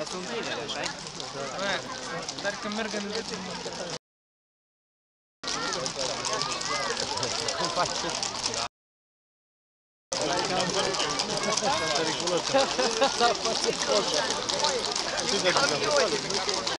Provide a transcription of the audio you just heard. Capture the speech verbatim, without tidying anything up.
sunt tineri, așa-i? Dar când merg în... Cum faci? Periculos.